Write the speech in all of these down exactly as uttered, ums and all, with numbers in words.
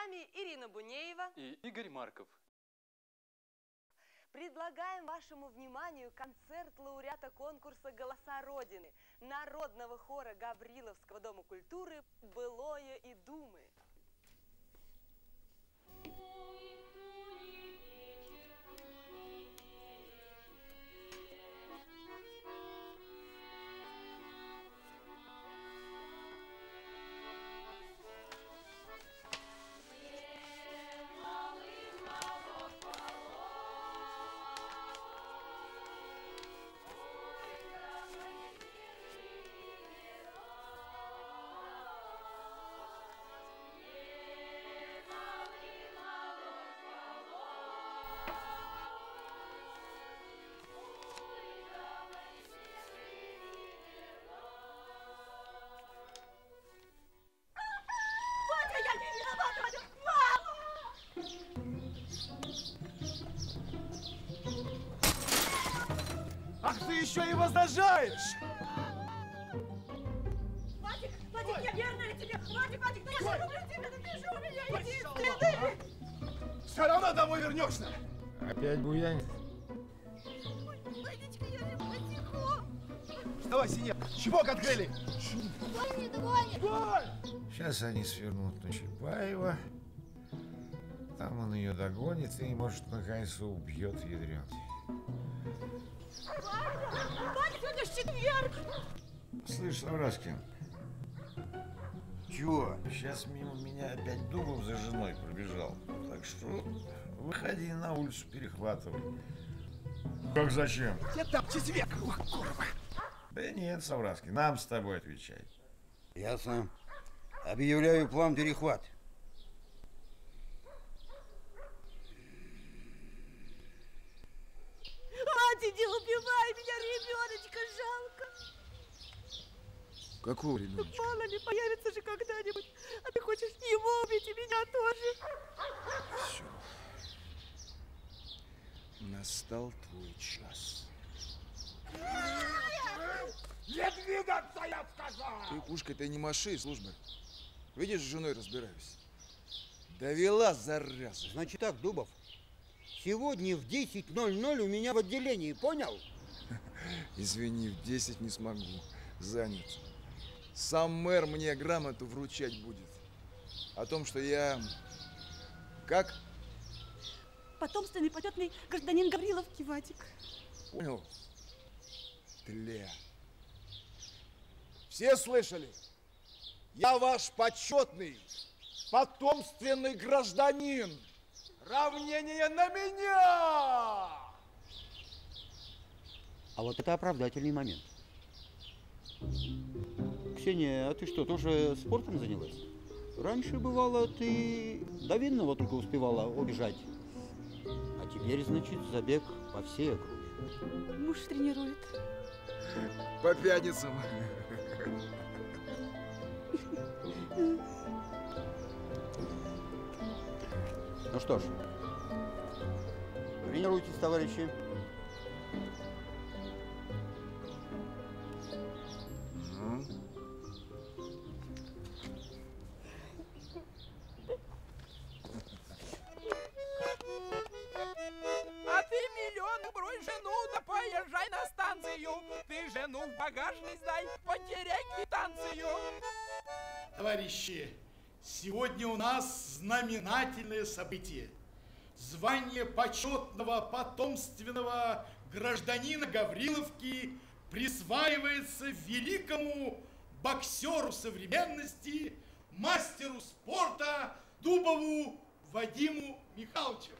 вами Ирина Бунеева и Игорь Марков. Предлагаем вашему вниманию концерт лауреата конкурса «Голоса Родины» Народного хора Гавриловского дома культуры «Былое и думы». Ах, ты еще и возражаешь! Вадик, Вадик, я верная тебе! Вадик, Вадик, да я же люблю тебя, да ты же у меня единственный! А? Все равно домой вернешься! Опять буянит? Вадичка, я же потиху! Вставай, синяк! Чепок открыли! Гонит, гонит! Сейчас они свернут на Чапаева. Там он ее догонит и, может, наконец убьет ядрёт. Вадик, сегодня ж четверг! Слышь, Савраскин. Чего? Сейчас мимо меня опять Дубов за женой пробежал. Так что выходи на улицу, перехватывай. Как зачем? Я там четверг! Ох, курва! Да нет, Савраскин, нам с тобой отвечай. Ясно. Объявляю план перехват. Вадик, не убивай меня, ребеночка, жалко! Какого ребеночка? Мало ли, появится же когда-нибудь, а ты хочешь его убить и меня тоже. Все. Настал твой час. Не двигаться, я сказал! Ты пушкой-то не маши, служба. Видишь, с женой разбираюсь. Довела, зараза. Значит так, Дубов. Сегодня в десять ноль ноль у меня в отделении, понял? Извини, в десять не смогу. Занят. Сам мэр мне грамоту вручать будет. О том, что я... Как? Потомственный почетный гражданин Гавриловки, Вадик. Понял? Тля. Все слышали? Я ваш почетный, потомственный гражданин. Равнение на меня! А вот это оправдательный момент. Ксения, а ты что, тоже спортом занялась? Раньше, бывало, ты до Винного только успевала убежать. А теперь, значит, забег по всей округе. Муж тренирует. По пятницам. Ну что ж, тренируйтесь, товарищи. Ну? А ты, миллион, брось жену, да поезжай на станцию. Ты жену в багажный сдай, потеряй квитанцию. Товарищи, сегодня у нас знаменательное событие. Звание почетного потомственного гражданина Гавриловки присваивается великому боксеру современности, мастеру спорта Дубову Вадиму Михайловичу.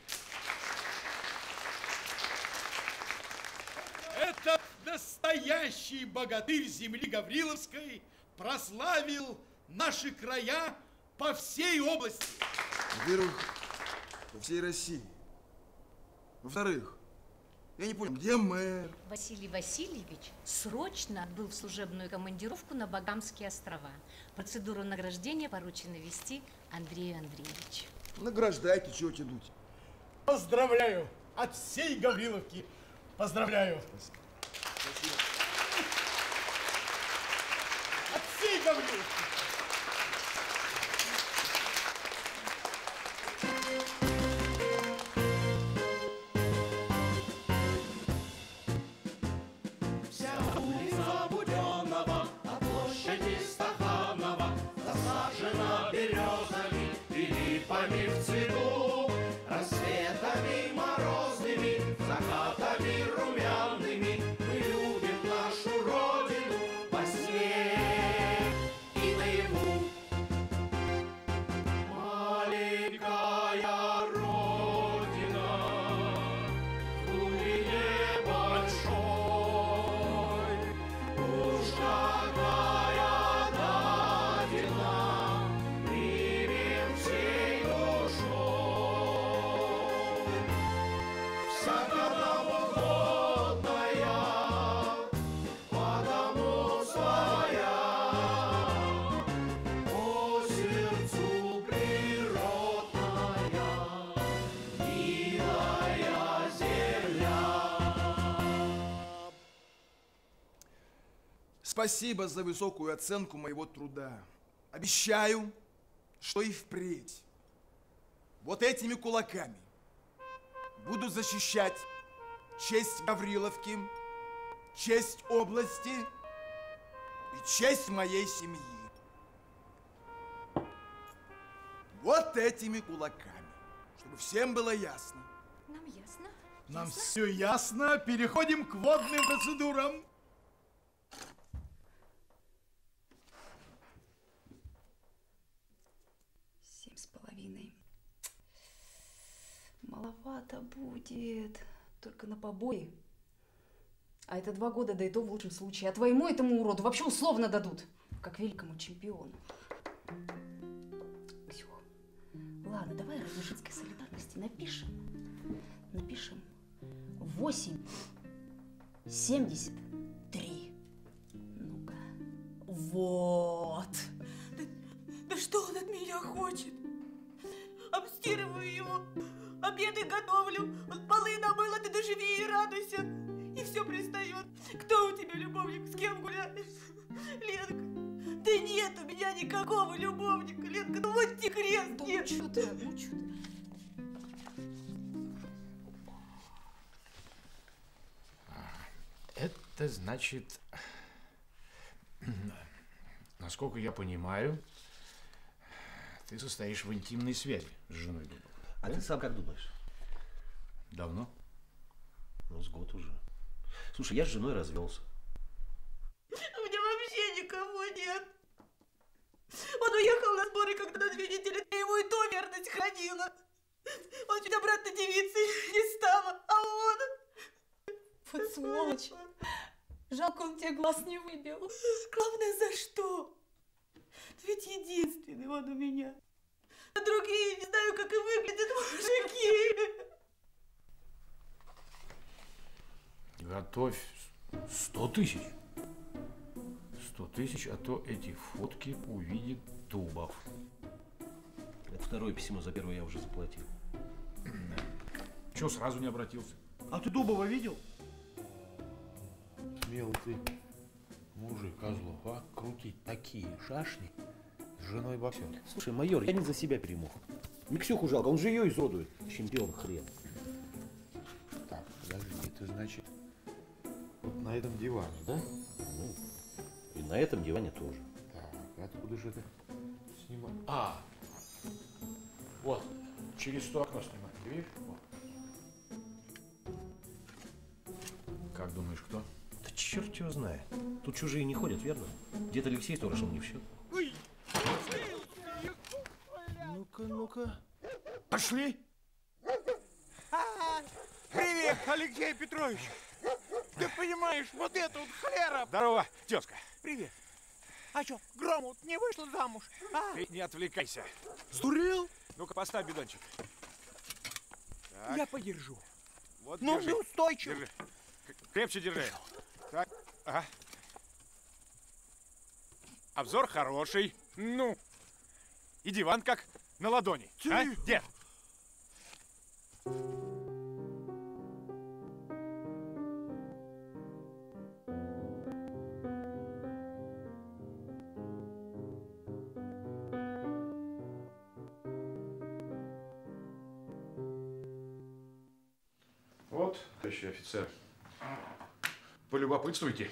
Этот настоящий богатырь земли Гавриловской прославил наши края по всей области. Во-первых, по всей России. Во-вторых, я не понял, где мэр? Василий Васильевич срочно отбыл в служебную командировку на Багамские острова. Процедуру награждения поручено вести Андрею Андреевичу. Награждайте, чего тянуть. Поздравляю от всей Гавриловки. Поздравляю. Спасибо. От всей Гавриловки. цветами в цвету, рассветами морозными, закатами румяными мы любим нашу родину во сне и наяву. Маленькая родина в глубине большой, уж какая дадина примем всей душой. Всяко новогодная, потому своя, по сердцу природная, милая земля. Спасибо за высокую оценку моего труда. Обещаю, что и впредь вот этими кулаками буду защищать честь Гавриловки, честь области и честь моей семьи. Вот этими кулаками, чтобы всем было ясно. Нам ясно? Нам все ясно. Переходим к водным процедурам. Семь с половиной. Маловато будет. Только на побои. А это два года, да и то в лучшем случае. А твоему этому уроду вообще условно дадут. Как великому чемпиону. Ксюх, ладно, давай ради женской солидарности напишем. Напишем. Восемь. Семьдесят три. Ну-ка. Вот. Да, да что он от меня хочет? Обстирываю его, обеды готовлю, он полы намыл, а ты доживи и радуйся. И все пристает. Кто у тебя любовник, с кем гуляешь? Ленка, да нет у меня никакого любовника, Ленка, ну вот те крест. Да ну что ты, ну что ты? Это значит, насколько я понимаю, ты состоишь в интимной связи с женой Дубова. А да? Ты сам как думаешь? Давно? Ну, с год уже. Слушай, я с женой развелся. У меня вообще никого нет. Он уехал на сборы, когда на две недели я ему и то верность хранила. Он чуть обратно девицей не стала, а он... Вот сволочь. Жалко, он тебе глаз не выбил. Главное, за что? Ведь единственный он у меня. А другие не знаю, как и выглядят мужики. Готовь сто тысяч. Сто тысяч, а то эти фотки увидит Дубов. Это второе письмо, за первое я уже заплатил. Чего сразу не обратился? А ты Дубова видел? Смелый ты, мужик, Козлов, а? Крутить такие шашни с женой боксер. Слушай, майор, я не за себя перемог. Миксюху жалко, он же ее изродует. Чемпион хрен. Так, подожди, это значит вот на этом диване, да? Ну, и на этом диване тоже. Так, откуда же это снимать? А, вот, через то окно снимать, ты видишь? Вот. Как думаешь, кто? Да черт его знает. Тут чужие не ходят, верно? Дед Алексей сторожил не в счет. Ну-ка, ну-ка. Пошли. Привет, Алексей Петрович. Ты понимаешь, вот это вот холера. Здорово, тезка. Привет. А что, Громов не вышла замуж? А? Ты не отвлекайся. Сдурел? Ну-ка, поставь бидончик. Так. Я подержу. Вот, ну, держи. ты устойчив. Держи. Крепче держи. Так, ага. Обзор хороший. Ну. И диван как на ладони. А, дед? Вот, товарищ офицер. Полюбопытствуйте.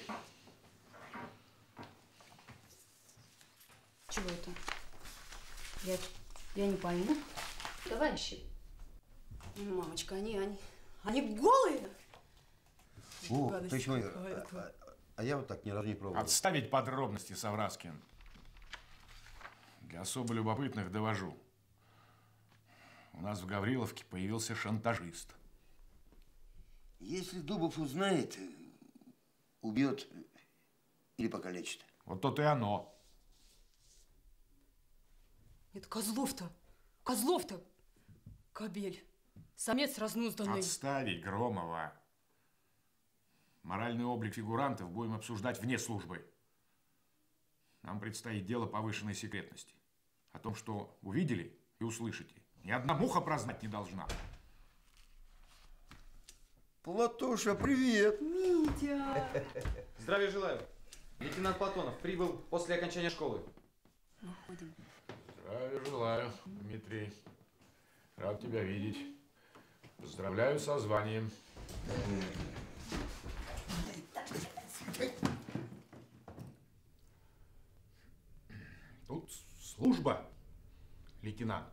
Чего это? Я, я не пойму. Товарищи. Мамочка, они, они, они голые. О, Гадость товарищ майор, какая-то. а, а я вот так ни разу не пробовал. Отставить подробности, Савраскин. Для особо любопытных довожу. У нас в Гавриловке появился шантажист. Если Дубов узнает, убьет или покалечит. Вот то-то и оно. Это Козлов-то, Козлов-то, кобель, самец разнузданный. Отставить, Громова. Моральный облик фигурантов будем обсуждать вне службы. Нам предстоит дело повышенной секретности. О том, что увидели и услышите, ни одна муха прознать не должна. Платоша, привет! Митя! Здравия желаю. Лейтенант Платонов прибыл после окончания школы. Выходим. Здравия желаю, Дмитрий. Рад тебя видеть. Поздравляю со званием. Тут служба, лейтенант.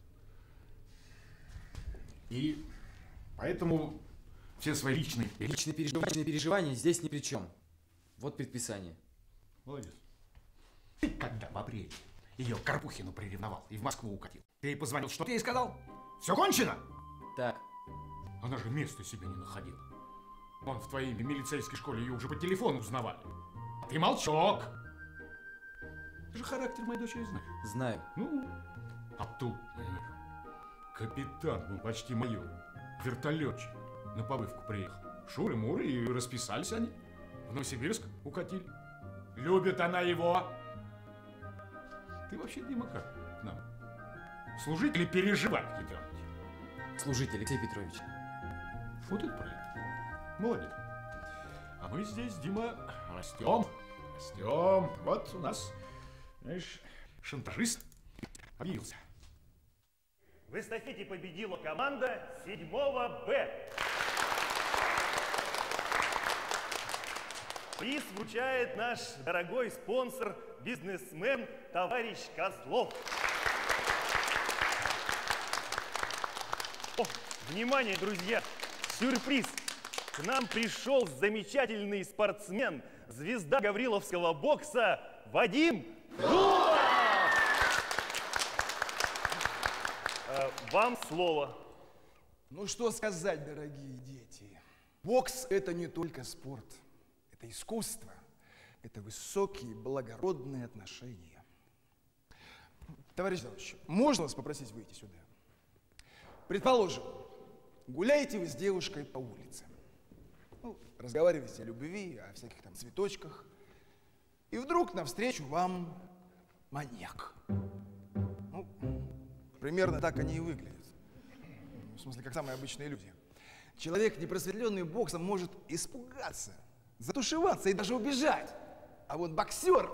И поэтому все свои личные... Личные переживания, переживания здесь ни при чем. Вот предписание. Молодец. Ты когда в апреле ее к Карпухину приревновал и в Москву укатил, ты ей позвонил, что ты ей сказал? Все кончено? Так. Она же места себе не находила. Вон в твоей милицейской школе ее уже по телефону узнавали. А ты молчок. Ты же характер моей дочери знаешь. Знаю. Ну, а тут, понимаешь, капитан был почти майор, вертолетчик, на побывку приехал. Шуры-муры, и расписались они. В Новосибирск укатили. Любит она его. Ты вообще, Дима, как к нам? Служить или переживать, Петрович? Служить, Алексей Петрович. Вот это правильно. Молодец. А мы здесь, Дима, растем. Растем. Вот у нас, знаешь, шантажист объявился. В эстафете победила команда седьмого Б. Приз вручает наш дорогой спонсор, бизнесмен, товарищ Козлов. О, внимание, друзья! Сюрприз! К нам пришел замечательный спортсмен, звезда гавриловского бокса Вадим Дубов! Э, вам слово. Ну что сказать, дорогие дети? Бокс – это не только спорт. Это искусство, это высокие, благородные отношения. Товарищ товарищ, можно вас попросить выйти сюда? Предположим, гуляете вы с девушкой по улице. Ну, разговариваете о любви, о всяких там цветочках. И вдруг навстречу вам маньяк. Ну, примерно так они и выглядят. В смысле, как самые обычные люди. Человек, непросветленный боксом, может испугаться, затушеваться и даже убежать. А вот боксер...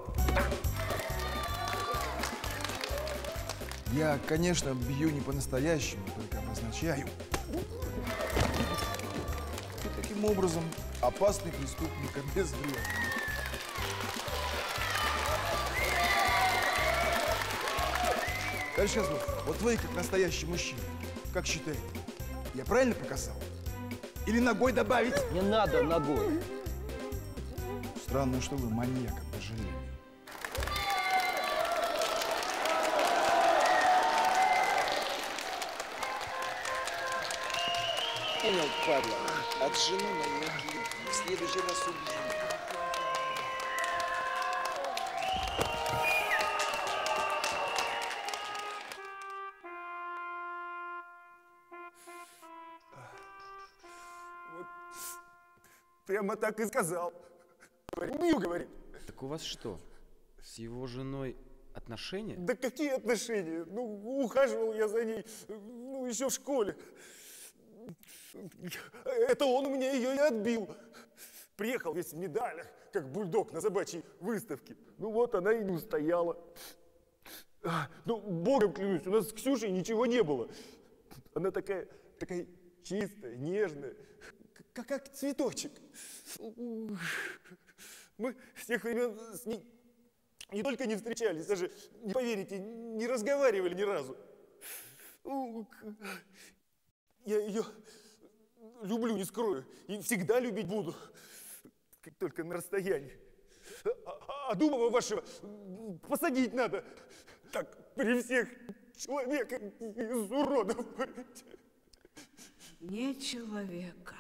Я, конечно, бью не по-настоящему, только обозначаю. И таким образом опасный преступник обезврежен. Товарищ Козлов, вот вы, как настоящий мужчина, как считаете, я правильно показал? Или ногой добавить? Не надо ногой. Странно, что вы маньяка пожалели. Понял, падла. От жены маньяки. В следующий раз убью. Прямо так и сказал. Убью, говорит. Так у вас что, с его женой отношения? Да какие отношения? Ну, ухаживал я за ней, ну, еще в школе. Это он у меня ее и отбил. Приехал весь в медалях, как бульдог на собачьей выставке. Ну вот она и не устояла. Ну, богом клянусь, у нас с Ксюшей ничего не было. Она такая, такая чистая, нежная, как, как цветочек. Мы с тех времен с ней не только не встречались, даже, не поверите, не разговаривали ни разу. Я ее люблю, не скрою, и всегда любить буду, как только на расстоянии. А, а Дубова вашего посадить надо, так при всех человека из уродов. Не человека,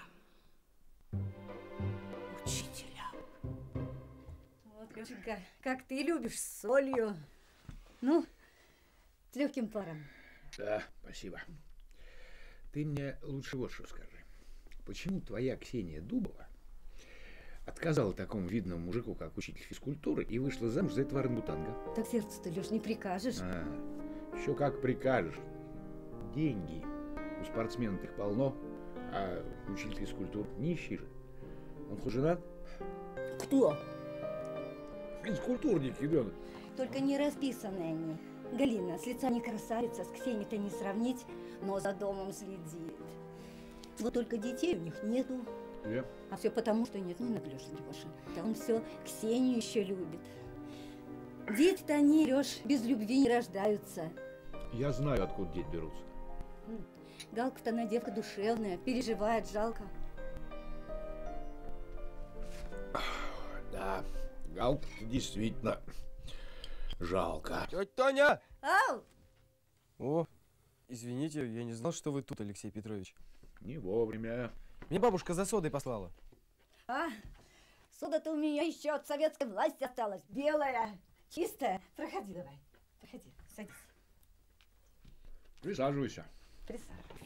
учителя. Вот, Лешенька, как ты любишь, с солью. Ну, с легким паром. Да, спасибо. Ты мне лучше вот что скажи. Почему твоя Ксения Дубова отказала такому видному мужику, как учитель физкультуры, и вышла замуж за этого орангутанга? Так сердце-то, Леш, не прикажешь. А, еще как прикажешь. Деньги у спортсменов их полно, а учитель физкультуры нищий же. Он хоть женат? Кто? Физкультурник, ребенок. Только не расписаны они. Галина, с лица не красавица, с Ксенией-то не сравнить, но за домом следит. Вот только детей у них нету. Yeah. А все потому, что нет, не наглешь, Леша. Да он все Ксению еще любит. Дети-то они, Леш, без любви не рождаются. Я знаю, откуда дети берутся. Галка-то она девка душевная, переживает, жалко. Да, Галка действительно жалко. Тетя Тоня! Ау! О, извините, я не знал, что вы тут, Алексей Петрович. Не вовремя. Мне бабушка за содой послала. А, сода-то у меня еще от советской власти осталась. Белая, чистая. Проходи давай. Проходи, садись. Присаживайся. Присаживайся.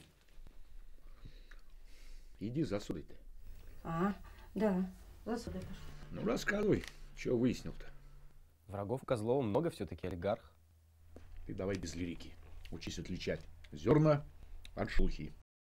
Иди за содой-то. А, да, за содой пошел. Ну, рассказывай, что выяснил-то. Врагов Козлова много все-таки, олигарх. Ты давай без лирики. Учись отличать зерна от шелухи.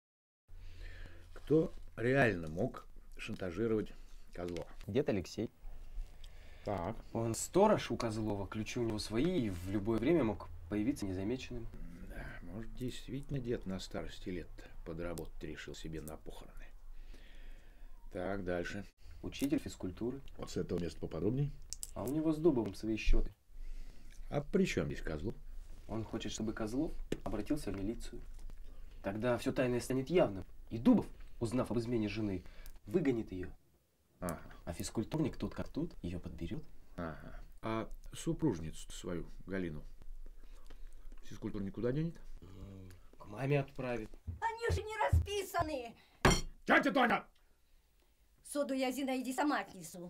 Кто реально мог шантажировать Козлова? Дед Алексей. Так. Он сторож у Козлова, ключи у него свои, и в любое время мог появиться незамеченным. Да, может, действительно дед на старости лет подработать решил себе на похороны. Так, дальше. Учитель физкультуры. Вот с этого места поподробней. А у него с Дубовым свои счеты. А при чем здесь Козлов? Он хочет, чтобы Козлов обратился в милицию. Тогда все тайное станет явным. И Дубов, узнав об измене жены, выгонит ее. Ага. А физкультурник тут как тут ее подберет. Ага. А супружницу свою, Галину, физкультурник куда денет? К маме отправит. Они же не расписаны. Тетя Тоня! Соду я Зинаиде сама отнесу.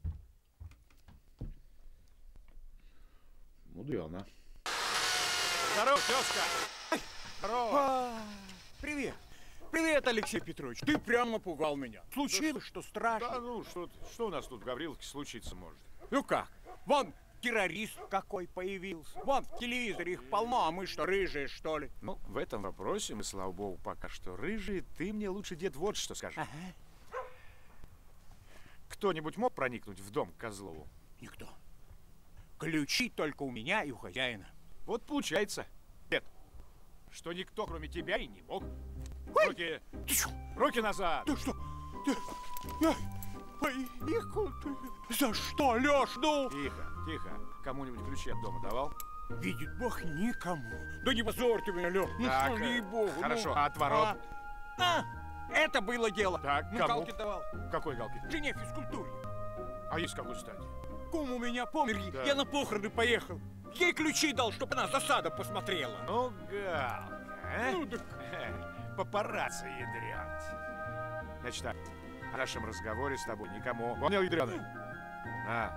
Мудрено. Здорово, тезка! Здорово! Привет! Привет, Алексей Петрович! Ты прямо напугал меня. Случилось, что страшно? Да ну, что, что у нас тут в Гавриловке случиться может? Ну как? Вон террорист какой появился. Вон в телевизоре их полно, а мы что, рыжие, что ли? Ну, в этом вопросе мы, слава богу, пока что рыжие. Ты мне лучше, дед, вот что скажи. Ага. Кто-нибудь мог проникнуть в дом к Козлову? Никто. Ключи только у меня и у хозяина. Вот получается, дед, что никто, кроме тебя, и не мог. Ой! Руки, Ты что? руки назад! Ты что? Ты... Я... Поехал ты. За что, Леш, ну? Тихо, тихо. Кому-нибудь ключи от дома давал? Видит Бог, никому. Да не позорьте меня, Леш. Ну так, что, ей-богу. Хорошо, ну. а от ворот? А, а, это было дело. Так, ну, кому? галки давал. Какой галки? Жене физкультуре. А есть какой стати? Кум у меня помер, да. Я на похороны поехал. Ей ключи дал, чтобы она за садом посмотрела. Ну, галка, а? Ну, так... Папарацци ядрят. Значит так, о нашем разговоре с тобой никому. Понял, ядреный? На.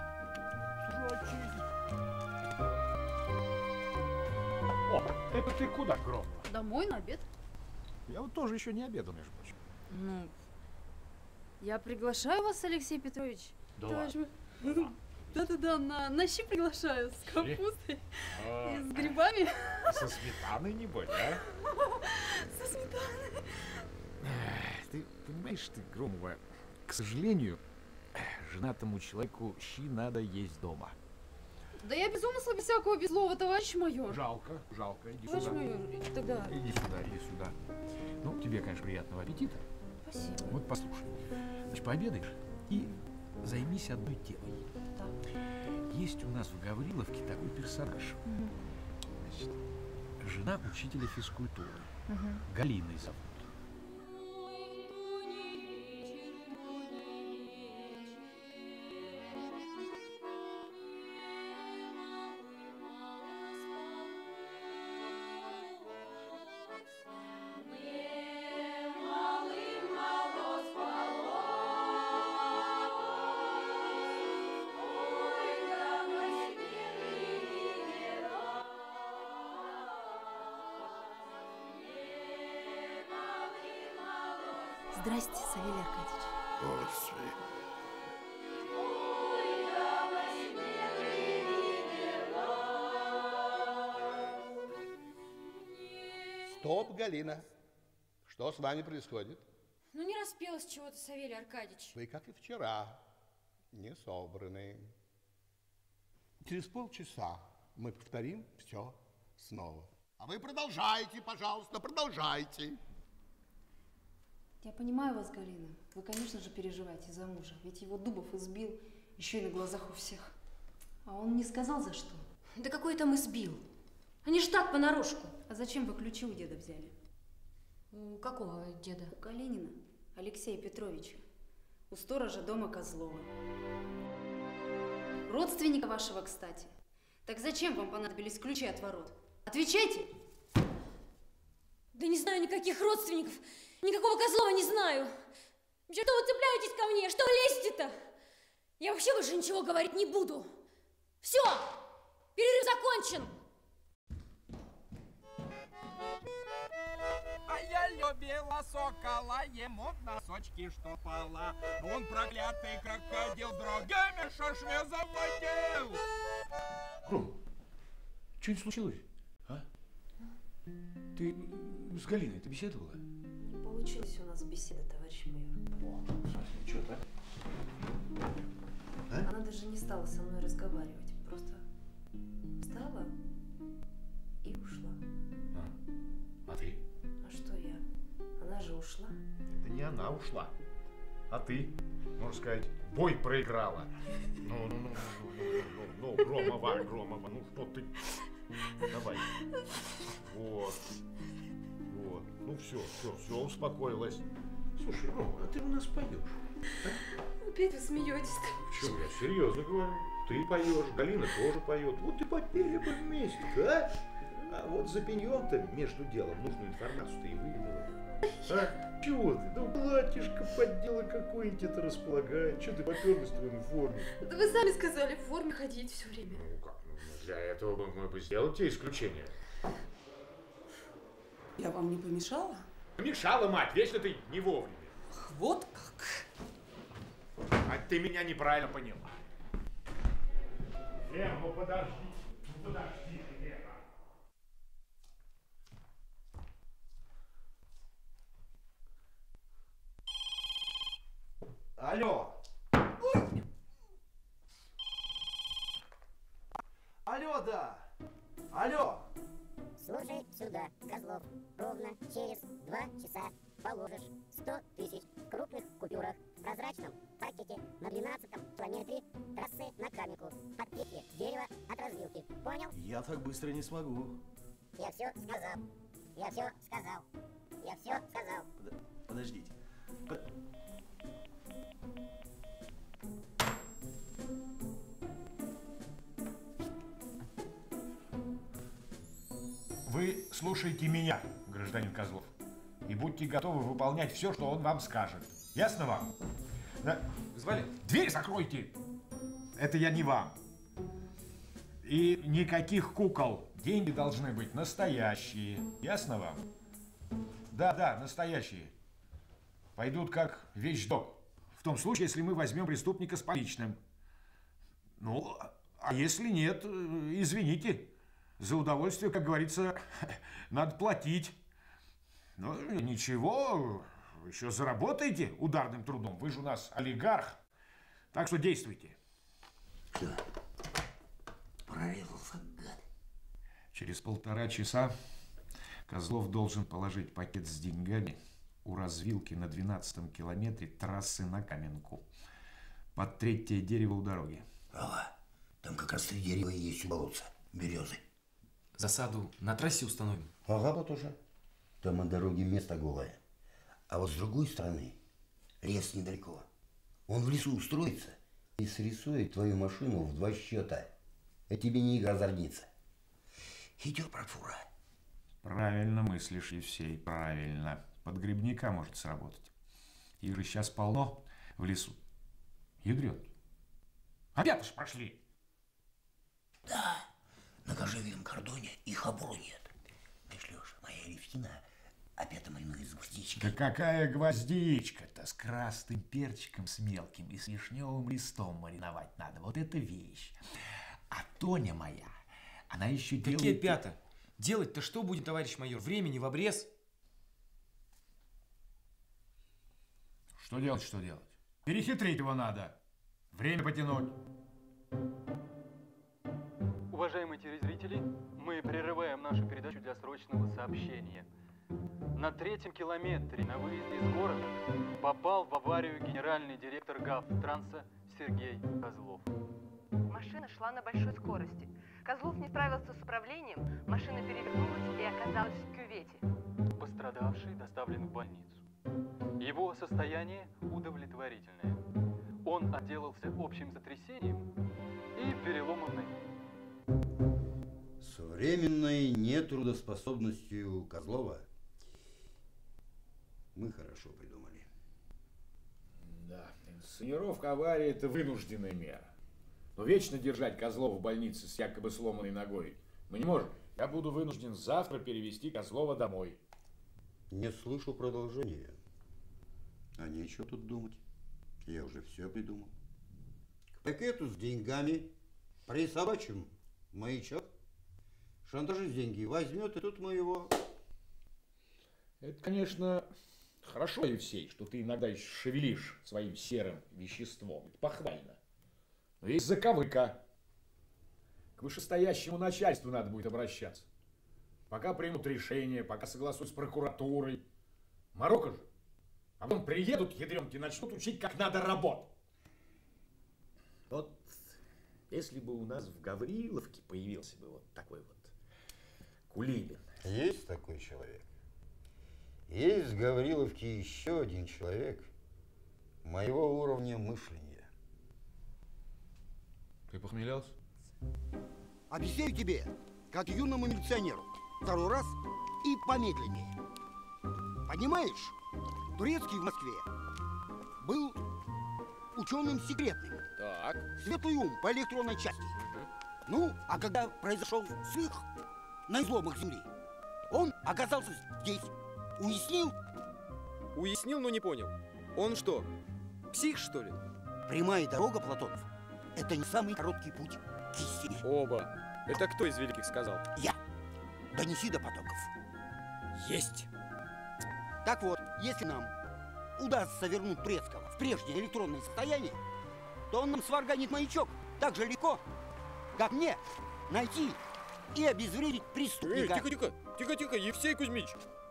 О, это ты куда, Гром? Домой на обед. Я вот тоже еще не обедал, между прочим. Ну, я приглашаю вас, Алексей Петрович. Да Товарищ мой. Да-да-да, на, на щи приглашаю с капустой А, и с грибами. Со сметаной, небось, да? Со сметаной. Ты понимаешь, ты, Громова, к сожалению, женатому человеку щи надо есть дома. Да я без умысла, без всякого, без злого, товарищ майор. Жалко, жалко. Иди Товарищ сюда. майор, тогда... Иди сюда, иди сюда. Ну, тебе, конечно, приятного аппетита. Спасибо. Вот послушай. Значит, пообедаешь и займись одной темой. Так. Есть у нас в Гавриловке такой персонаж. Угу. Значит, жена учителя физкультуры. Угу. Галиной зовут. Здрасте, Савелий Аркадьевич. Господи. Стоп, Галина. Что с вами происходит? Ну, не распелось чего-то, Савелий Аркадьевич. Вы, как и вчера, не собраны. Через полчаса мы повторим все снова. А вы продолжайте, пожалуйста, продолжайте. Я понимаю вас, Галина. Вы, конечно же, переживаете за мужа. Ведь его Дубов избил еще и на глазах у всех. А он не сказал, за что. Да какой там избил? Они же так понарошку. А зачем вы ключи у деда взяли? У какого деда? У Калинина, Алексея Петровича. У сторожа дома Козлова. Родственника вашего, кстати. Так зачем вам понадобились ключи от ворот? Отвечайте! Да не знаю никаких родственников. Никакого Козлова не знаю. Что вы цепляетесь ко мне? Что лезете-то? Я вообще больше ничего говорить не буду. Все! Перерыв закончен! А я любила сокола, ему в носочки штопала. Он проклятый крокодил, другими шашме заводил. Ром, что-нибудь случилось? А? Ты с Галиной ты беседовала? Не получилась у нас беседа, товарищ майор. О, в смысле, что так? А? Она даже не стала со мной разговаривать. Просто встала и ушла. А, а ты? А что я? Она же ушла. Это не она ушла, а ты, можно сказать, бой проиграла. Ну, ну, ну, ну, ну, ну, ну, Громова, Громова, ну что ты? Давай. Вот. Вот. Ну все, все, все, успокоилась. Слушай, Рома, а ты у нас поешь? Опять вы смеетесь-то? Почему? Я серьезно говорю. Ты поешь, Галина тоже поет. Вот и попели бы вместе, а? А вот за пеньем-то между делом нужную информацию ты и выведала. А? Чего ты? Да платьишко под дело какое-нибудь это располагает. Чего ты поперлась в твоей форме? Да вы сами сказали, в форме ходить все время. Ну как? Ну, для этого мы бы сделали тебе исключение. Я вам не помешала? Помешала, мать, вечно ты не вовремя. Ах, вот как. А ты меня неправильно поняла. Лера, ну подожди, ну подожди ты, Лера. Алло. Алло, да. Алло. Слушай сюда, Козлов. Ровно через два часа положишь сто тысяч в крупных купюрах в прозрачном пакете на двенадцатом километре трассы на Каменку. Подпитие дерева от развилки. Понял? Я так быстро не смогу. Я все сказал. Я все сказал. Я все сказал. Под- Подождите. Под- Вы слушайте меня, гражданин Козлов, и будьте готовы выполнять все, что он вам скажет. Ясно вам? Да. Звали? Дверь закройте! Это я не вам. И никаких кукол. Деньги должны быть настоящие. Ясно вам? Да, да, настоящие. Пойдут как вещдок. В том случае, если мы возьмем преступника с поличным. Ну, а если нет, извините. За удовольствие, как говорится, надо платить. Ну, ничего, вы еще заработаете ударным трудом. Вы же у нас олигарх. Так что действуйте. Все. Прорезался, гад. Через полтора часа Козлов должен положить пакет с деньгами у развилки на двенадцатом километре трассы на Каменку. Под третье дерево у дороги. Ага, там как раз три дерева и есть у болотца. Березы. засаду на трассе установим. Ага, вот уже. Там на дороге место голое. А вот с другой стороны лес недалеко. Он в лесу устроится и срисует твою машину в два счета. Это тебе не игра зорница. Идет профура. Правильно мыслишь, Евсей, правильно. Под грибника может сработать. Их же сейчас полно в лесу. Ядрёт. Опять уж прошли. Да, на кожевенном кордоне их обру нет. Знаешь, Леша, моя Левтина опять маринует с гвоздичкой. Да какая гвоздичка-то? С красным перчиком, с мелким и с вишневым листом мариновать надо. Вот это вещь. А Тоня моя, она еще делает... Какие пята? Делать-то что будем, товарищ майор? Времени в обрез. Что делать, что делать? Перехитрить его надо. Время потянуть. Уважаемые телезрители, мы прерываем нашу передачу для срочного сообщения. На третьем километре на выезде из города попал в аварию генеральный директор ГАВТранса Сергей Козлов. Машина шла на большой скорости. Козлов не справился с управлением, машина перевернулась и оказалась в кювете. Пострадавший доставлен в больницу. Его состояние удовлетворительное. Он отделался общим сотрясением и переломом ноги. С временной нетрудоспособностью Козлова мы хорошо придумали. Да, инсценировка аварии – это вынужденная мера. Но вечно держать Козлова в больнице с якобы сломанной ногой мы не можем. Я буду вынужден завтра перевести Козлова домой. Не слышу продолжения. А нечего тут думать. Я уже все придумал. К пакету с деньгами присобачим маячок. Шантажист деньги возьмет, и тут мы его... Это, конечно, хорошо, Евсей, что ты иногда еще шевелишь своим серым веществом. Это похвально. Но есть заковыка. К вышестоящему начальству надо будет обращаться. Пока примут решение, пока согласуют с прокуратурой. Марокко же. А потом приедут, ядрёнки, начнут учить, как надо работать. Вот если бы у нас в Гавриловке появился бы вот такой вот Кулибин. Есть такой человек. Есть в Гавриловке еще один человек моего уровня мышления. Ты похмелялся? Объясняю тебе, как юному милиционеру. Второй раз и помедленнее. Понимаешь, Турецкий в Москве был ученым секретным. Так. Светлый ум по электронной части. Ну, а когда произошел слих на изломах Земли, он оказался здесь. Уяснил? Уяснил, но не понял. Он что, псих, что ли? Прямая дорога, Платонов, это не самый короткий путь к истине. Оба. Это кто из великих сказал? Я. Донеси до потомков. Есть. Так вот, если нам удастся вернуть Турецкого в прежнее электронное состояние, то он нам сварганит маячок так же легко, как мне найти и обезвредить преступника. Эй, тихо-тихо, тихо-тихо, Евсей Кузьмич.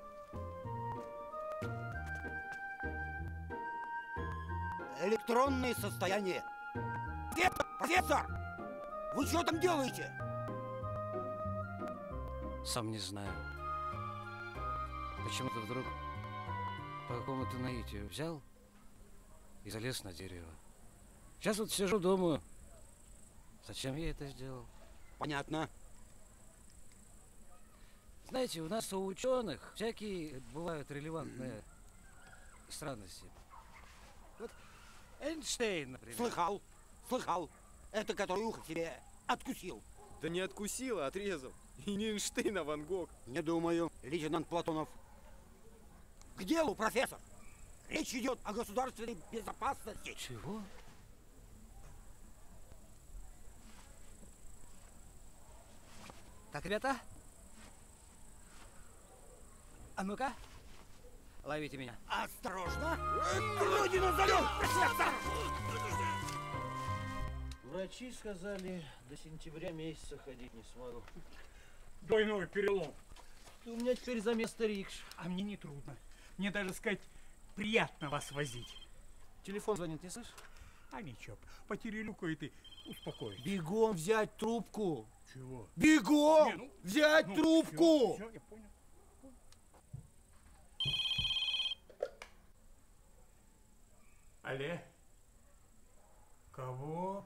Электронное состояние. Профессор, вы что там делаете? Сам не знаю. Почему-то вдруг по какому-то наитию взял и залез на дерево. Сейчас вот сижу, думаю, зачем я это сделал? Понятно. Знаете, у нас у ученых всякие бывают релевантные странности. Вот Эйнштейн, например. Слыхал, слыхал. Это который ухо себе откусил. Да не откусил, а отрезал. И не Эйнштейн, а Ван Гог. Не думаю, лейтенант Платонов. К делу, профессор. Речь идет о государственной безопасности. Чего? Так, ребята. А ну-ка, ловите меня. Осторожно! Родина зовет, профессор! Врачи сказали, до сентября месяца ходить не смогу. Двойной перелом. Ты у меня теперь за место рикш. А мне не трудно. Мне даже сказать, приятно вас возить. Телефон звонит, не слышишь? А ничего, потерелюкай ты, успокойся. Бегом взять трубку. Чего? Бегом Не, ну, взять ну, трубку. Все, все, я понял. Алле? Кого?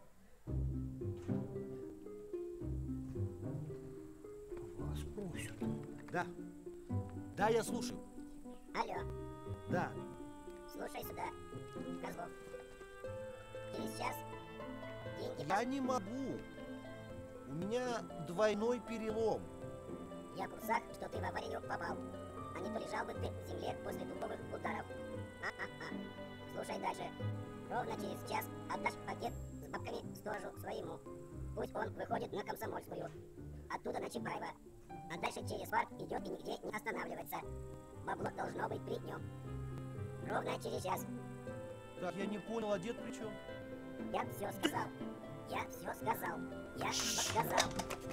Вас просят. Да. Да, я слушаю. Алло, Да. слушай сюда, Козлов. Через час деньги... Я не могу. У меня двойной перелом. Я в курсах, что ты в аварию попал. А не то лежал бы ты в земле после дубовых ударов. А-а-а. Слушай дальше. Ровно через час отдашь пакет с бабками сторожу своему. Пусть он выходит на Комсомольскую. Оттуда на Чапаева. А дальше через парк идет и нигде не останавливается. Бабло должно быть при нем. Ровно через час. Так, я не понял, а дед при чем? Я все сказал. Я все сказал. Я сказал.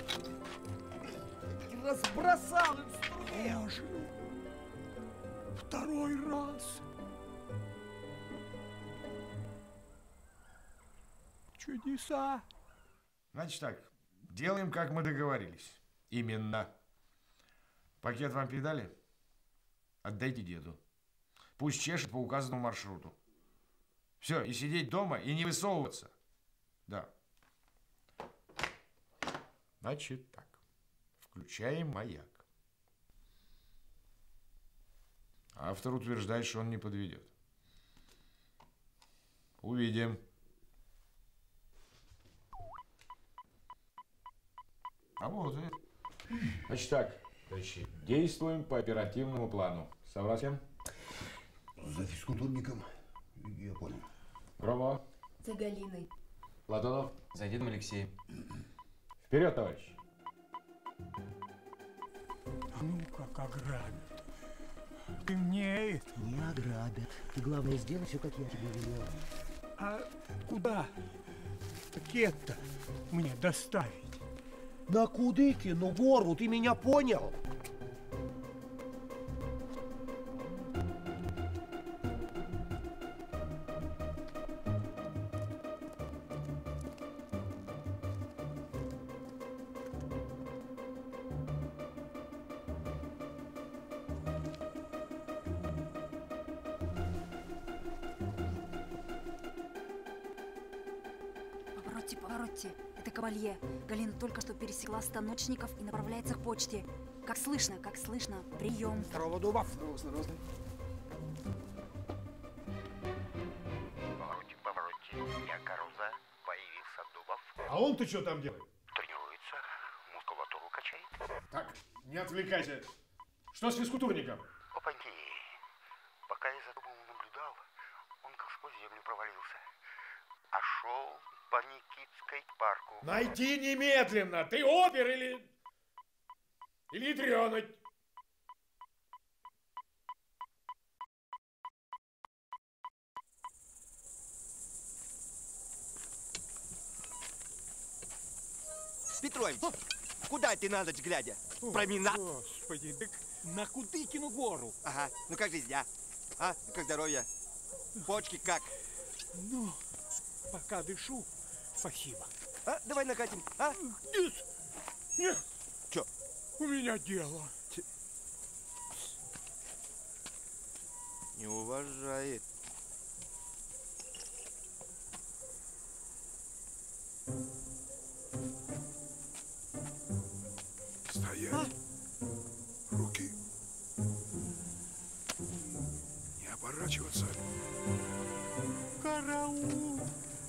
Ты разбросал инструмент. Боже, второй раз. Чудеса. Значит так, делаем, как мы договорились. Именно. Пакет вам передали? Отдайте деду. Пусть чешет по указанному маршруту. Все, и сидеть дома, и не высовываться. Да. Значит так. Включаем маяк. Автор утверждает, что он не подведет. Увидим. А вот и... Значит так, товарищи, действуем по оперативному плану. Согласен? За физкультурником, я понял. Громова. За Галиной. Платонов. За дедом Алексеем. Вперед, товарищ. А ну как ограбят. Ты мне это... Не ограбят. Ты, главное, сделай все, как я тебе велел. А куда пакет-то мне доставить? На Кудыкину гору, ты меня понял? Поворотте, поворотте. Это Кавалье. Галина только что пересекла станочников и направляется к почте. Как слышно, как слышно. Прием. Здорово, Дубов. Здорово, здорово. Поворотте, поворотте. Я Каруза. Появился Дубов. А он-то что там делает? Тренируется. Мускулатуру качает. Так, не отвлекайся. Что с физкультурником? Опаньки. Пока я за Дубовым наблюдал, он как сквозь землю провалился. А шел по Никитской парку. Найти немедленно! Ты опер или... Или тронуть? Петрович, куда ты на ночь глядя? Променад? Господи, так на Кудыкину гору. Ага, ну как жизнь, а? А, как здоровье? Почки как? Ну, пока дышу, спасибо. А, давай накатим, а? Нет, нет. Чё? У меня дело. Не уважает. Стоять. А? Руки. Не оборачиваться. Караул.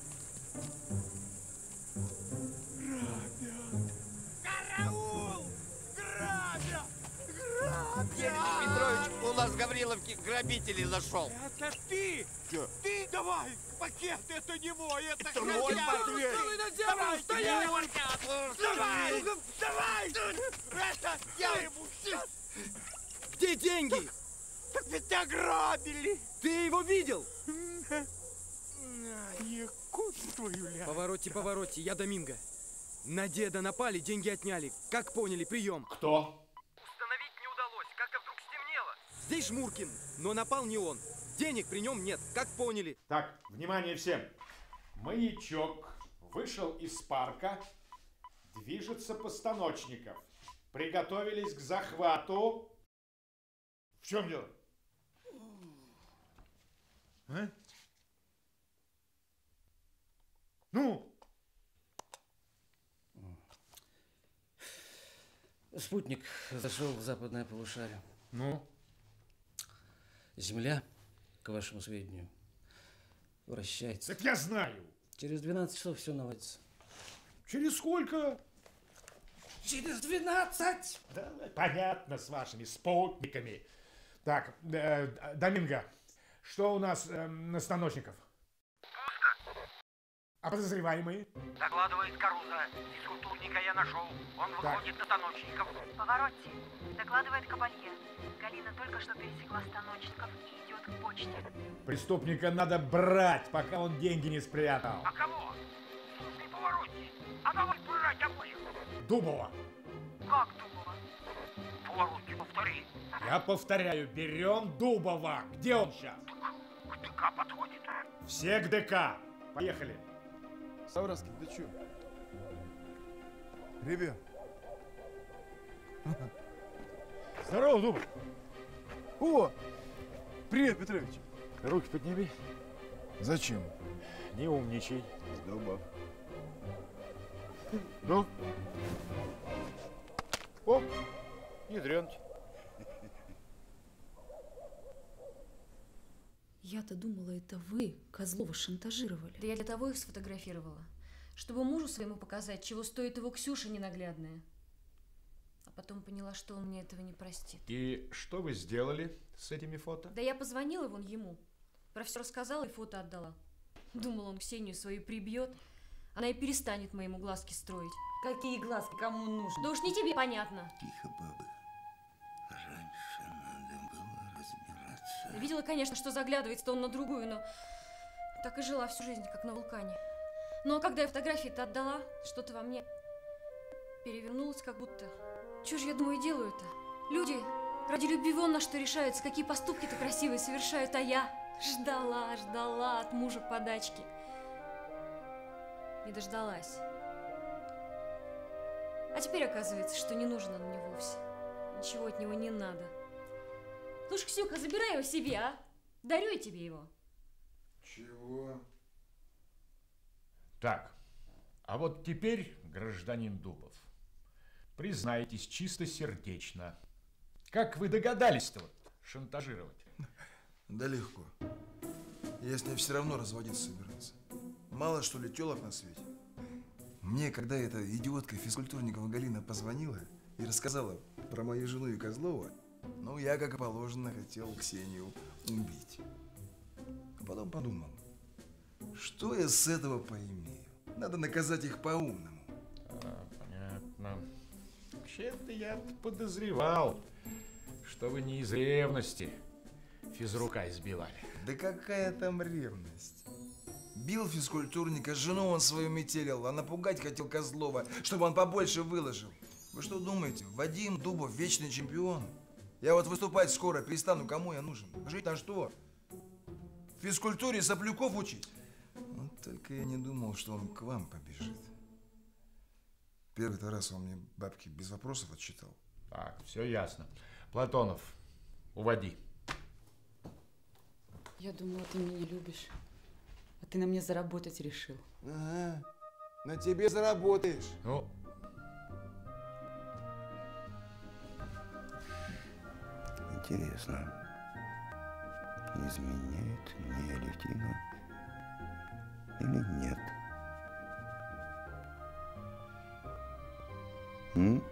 Грабят. Караул! Грабят! Грабят! Петрович, у нас в Гавриловке грабителей нашел. Это ты! Чё? Ты давай! Пакет, это не мой, это, Это мой пакет! Давай на землю! Стоять! Давай! Давай! Это я ему сейчас! Где деньги? Так ведь ограбили! Ты его видел? Якутствую, ля. Поворотте, поворотте, я Доминго. На деда напали, деньги отняли. Как поняли, прием. Кто? Установить не удалось, как-то вдруг стемнело. Здесь Жмуркин, но напал не он. Денег при нем нет, как поняли. Так, внимание всем. Маячок вышел из парка, движется постаночников. Приготовились к захвату. В чем дело? А? Ну? Спутник зашел в западное полушарие. Ну? Земля, к вашему сведению, вращается. Так я знаю. Через двенадцать часов все наладится. Через сколько? Через двенадцать. Да, понятно, с вашими спутниками. Так, э, Доминго, что у нас э, на станочников? Пусто. А подозреваемые? Докладывает Каруза. Физкультурника я нашел. Он выходит на станочников. Поворотти, докладывает Кабалье. Галина только что пересекла станочников и идет к почте. Преступника надо брать, пока он деньги не спрятал. А кого? Слушай, Поворотти. А давай брать обоих. Дубова. Как Дубова? Поворотти, повтори. Я повторяю, берем Дубова. Где он сейчас? К ДК подходит. Все к ДК. Поехали. Савраский, ты чё? Ребят. Здорово, Дубов. О! Привет, Петрович. Руки подними. Зачем? Не умничай. Дуба. Ну? О, не дряньте. Я-то думала, это вы Козлова шантажировали. Да я для того их сфотографировала, чтобы мужу своему показать, чего стоит его Ксюша ненаглядная. А потом поняла, что он мне этого не простит. И что вы сделали с этими фото? Да я позвонила вон ему, про все рассказала и фото отдала. Думала, он Ксению свою прибьет, она и перестанет моему глазки строить. Какие глазки, кому нужны? Да уж не тебе понятно. Тихо, бабы. Раньше надо было разбираться. Видела, конечно, что заглядывается-то он на другую, но так и жила всю жизнь, как на вулкане. Ну а когда я фотографии-то отдала, что-то во мне перевернулось как будто. Чего же я, думаю, делаю-то? Люди ради любви вон на что решаются, какие поступки-то красивые совершают, а я ждала, ждала от мужа подачки. Не дождалась. А теперь оказывается, что не нужен он мне вовсе. Ничего от него не надо. Слушай, Ксюха, забирай его себе, а? Дарю я тебе его. Чего? Так, а вот теперь, гражданин Дубов, признайтесь чистосердечно, как вы догадались-то вот шантажировать? Да легко. Я с ней все равно разводиться собирался. Мало что ли тёлок на свете. Мне, когда эта идиотка физкультурникова Галина позвонила и рассказала про мою жену и Козлова, ну, я, как и положено, хотел Ксению убить. А потом подумал, что я с этого поимею? Надо наказать их по-умному. А, понятно. Вообще-то я подозревал, что вы не из ревности физрука избивали. Да какая там ревность? Бил физкультурника, жену он свою метелил, а напугать хотел Козлова, чтобы он побольше выложил. Вы что думаете, Вадим Дубов вечный чемпион? Я вот выступать скоро перестану, кому я нужен? Жить на что? В физкультуре соплюков учить? Вот только я не думал, что он к вам побежит. Первый-то раз он мне бабки без вопросов отчитал. Так, все ясно. Платонов, уводи. Я думала, ты меня не любишь. А ты на мне заработать решил. Ага, на тебе заработаешь. Ну. Интересно, изменяет мне Алевтина или нет? М?